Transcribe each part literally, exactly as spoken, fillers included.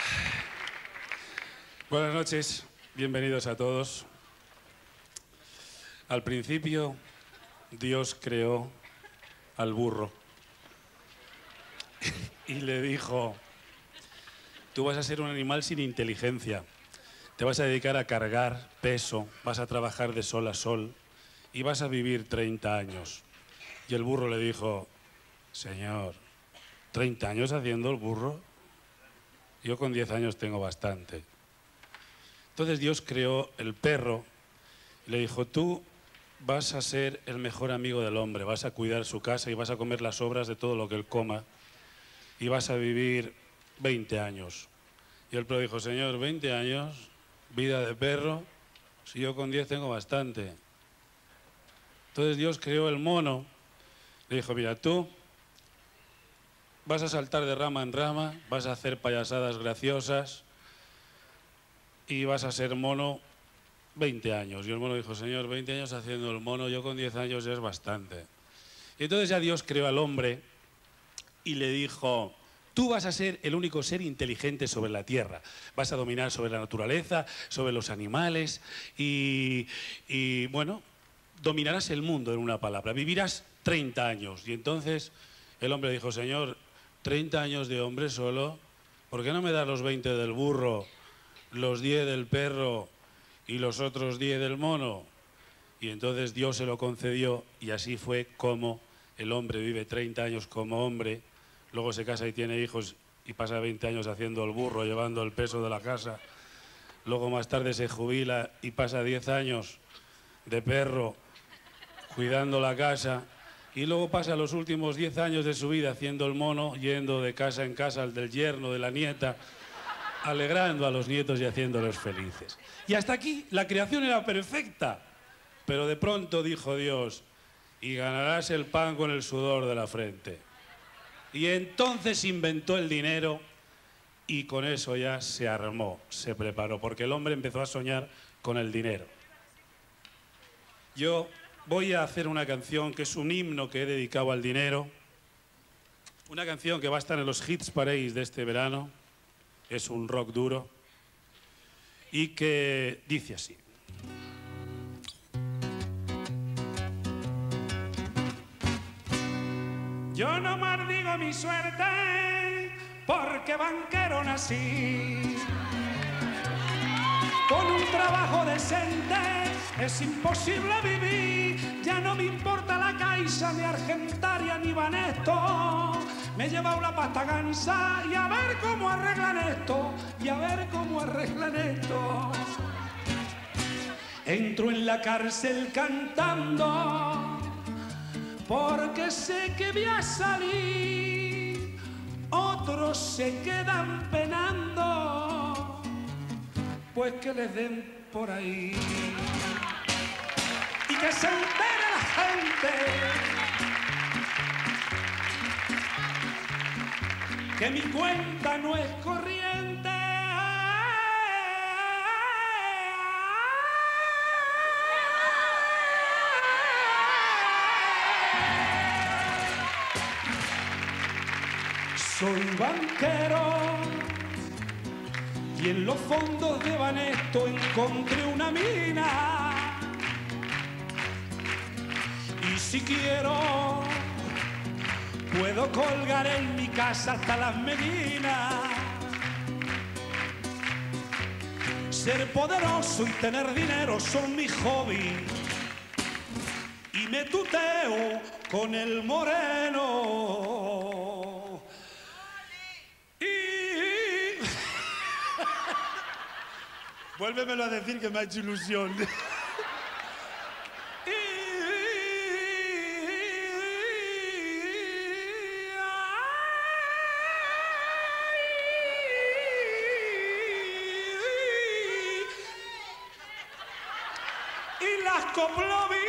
Buenas noches, bienvenidos a todos. Al principio, Dios creó al burro y le dijo: tú vas a ser un animal sin inteligencia, te vas a dedicar a cargar peso, vas a trabajar de sol a sol y vas a vivir treinta años. Y el burro le dijo: señor, ¿treinta años haciendo el burro? Yo con diez años tengo bastante. Entonces Dios creó el perro y le dijo: tú vas a ser el mejor amigo del hombre, vas a cuidar su casa y vas a comer las sobras de todo lo que él coma y vas a vivir veinte años. Y el perro dijo: señor, veinte años, vida de perro, si yo con diez tengo bastante. Entonces Dios creó el mono, le dijo: mira, tú vas a saltar de rama en rama, vas a hacer payasadas graciosas y vas a ser mono veinte años. Y el mono dijo: señor, veinte años haciendo el mono, yo con diez años ya es bastante. Y entonces ya Dios creó al hombre y le dijo: tú vas a ser el único ser inteligente sobre la tierra. Vas a dominar sobre la naturaleza, sobre los animales y, y bueno, dominarás el mundo en una palabra. Vivirás treinta años. Y entonces el hombre dijo: señor, treinta años de hombre solo, ¿por qué no me das los veinte del burro, los diez del perro y los otros diez del mono? Y entonces Dios se lo concedió y así fue como el hombre vive treinta años como hombre, luego se casa y tiene hijos y pasa veinte años haciendo el burro, llevando el peso de la casa, luego más tarde se jubila y pasa diez años de perro, cuidando la casa, y luego pasa los últimos diez años de su vida haciendo el mono, yendo de casa en casa al del yerno, de la nieta, alegrando a los nietos y haciéndolos felices. Y hasta aquí la creación era perfecta, pero de pronto dijo Dios: y ganarás el pan con el sudor de la frente. Y entonces inventó el dinero y con eso ya se armó, se preparó, porque el hombre empezó a soñar con el dinero. Yo voy a hacer una canción que es un himno que he dedicado al dinero, una canción que va a estar en los hits parades de este verano. Es un rock duro y que dice así. Yo no maldigo mi suerte porque banquero nací. Con un trabajo decente es imposible vivir. Ya no me importa la Caixa, ni Argentaria, ni Banesto. Me he llevado la pasta gansa y a ver cómo arreglan esto, y a ver cómo arreglan esto. Entro en la cárcel cantando porque sé que voy a salir. Otros se quedan penando, pues que les den por ahí. Y que se entere la gente que mi cuenta no es corriente. Soy banquero y en los fondos de Banesto encontré una mina. Y si quiero puedo colgar en mi casa hasta las medinas. Ser poderoso y tener dinero son mis hobbies. Y me tuteo con el moreno. Y... vuélvemelo a decir que me ha hecho ilusión. Y las coplovis.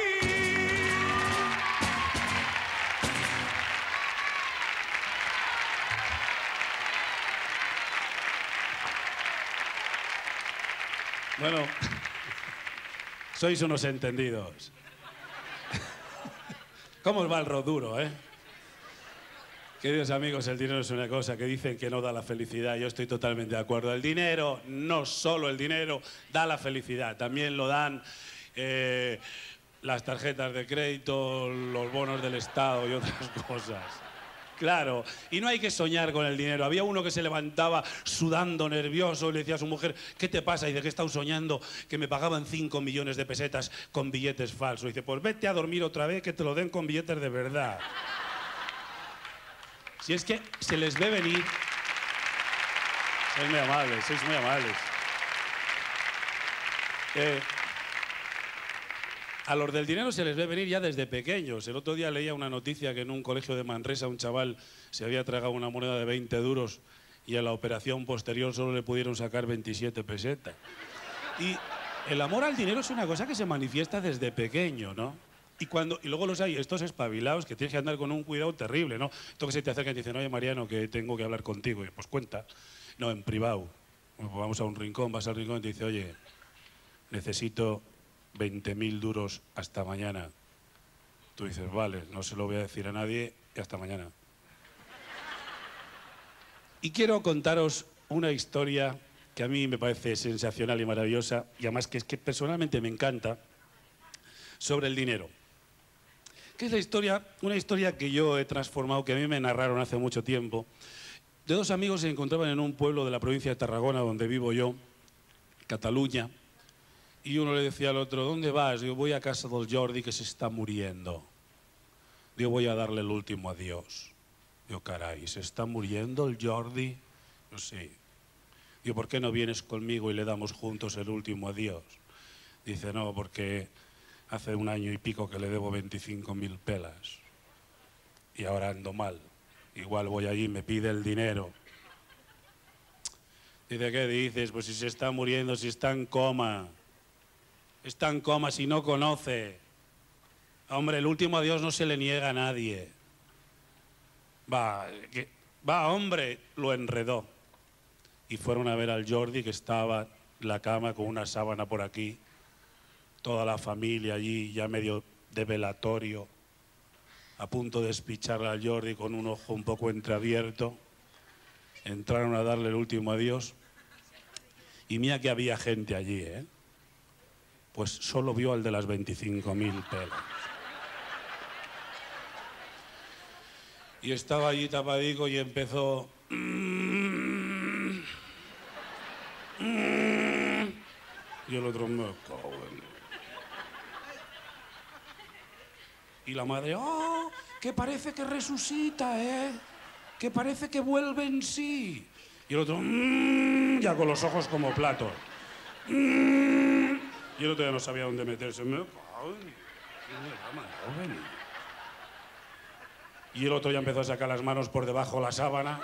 Bueno, sois unos entendidos. ¿Cómo os va el rock duro, eh? Queridos amigos, el dinero es una cosa que dicen que no da la felicidad. Yo estoy totalmente de acuerdo. El dinero, no solo el dinero, da la felicidad. También lo dan eh, las tarjetas de crédito, los bonos del Estado y otras cosas. Claro, y no hay que soñar con el dinero. Había uno que se levantaba sudando, nervioso, y le decía a su mujer, ¿qué te pasa? Y dice, ¿qué he estado soñando? Que me pagaban cinco millones de pesetas con billetes falsos. Y dice, pues vete a dormir otra vez, que te lo den con billetes de verdad. Si es que se les ve venir. Sois muy amables, sois muy amables. Eh, a los del dinero se les ve venir ya desde pequeños. El otro día leía una noticia que en un colegio de Manresa un chaval se había tragado una moneda de veinte duros y en la operación posterior solo le pudieron sacar veintisiete pesetas. Y el amor al dinero es una cosa que se manifiesta desde pequeño, ¿no? Y, cuando, y luego los hay, estos espabilados, que tienes que andar con un cuidado terrible, ¿no? Esto que se te acercan y te dicen, oye, Mariano, que tengo que hablar contigo. Y pues cuenta. No, en privado. Bueno, pues vamos a un rincón, vas al rincón y te dice, oye, necesito veinte mil duros hasta mañana. Tú dices, vale, no se lo voy a decir a nadie y hasta mañana. Y quiero contaros una historia que a mí me parece sensacional y maravillosa, y además que es que personalmente me encanta, sobre el dinero. Que es la historia, una historia que yo he transformado, que a mí me narraron hace mucho tiempo, de dos amigos que se encontraban en un pueblo de la provincia de Tarragona, donde vivo yo, Cataluña, y uno le decía al otro, ¿dónde vas? Digo, voy a casa del Jordi, que se está muriendo. Digo, voy a darle el último adiós. Digo, caray, ¿se está muriendo el Jordi? Yo, sí. Digo, ¿por qué no vienes conmigo y le damos juntos el último adiós? Dice, no, porque hace un año y pico que le debo veinticinco mil pelas. Y ahora ando mal. Igual voy allí y me pide el dinero. Dice, ¿qué dices? Pues si se está muriendo, si está en coma. Está en coma si no conoce. Hombre, el último adiós no se le niega a nadie. Va, que, va, hombre, lo enredó. Y fueron a ver al Jordi, que estaba en la cama con una sábana por aquí. Toda la familia allí, ya medio de velatorio, a punto de espichar al Jordi con un ojo un poco entreabierto. Entraron a darle el último adiós. Y mira que había gente allí, ¿eh? Pues solo vio al de las veinticinco mil pelas. Y estaba allí tapadico y empezó... Y el otro me cago en... Y la madre, ¡oh! Que parece que resucita, ¿eh? Que parece que vuelve en sí. Y el otro, mmm, ya con los ojos como platos. Mmm. Y el otro ya no sabía dónde meterse. Me cago en... Y el otro ya empezó a sacar las manos por debajo de la sábana.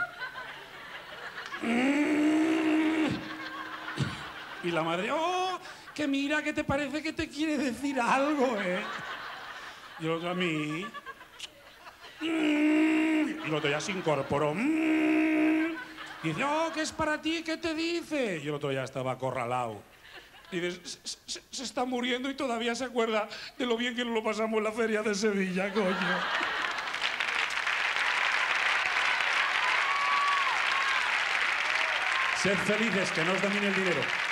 Y la madre, ¡oh! Que mira, que te parece que te quiere decir algo, ¿eh? Y el otro a mí. Y el otro ya se incorporó. Y dice, oh, ¿qué es para ti? ¿Qué te dice? Y el otro ya estaba acorralado. Y dice, se, se, se está muriendo y todavía se acuerda de lo bien que nos lo pasamos en la feria de Sevilla, coño. Sed felices, que no os domine el dinero.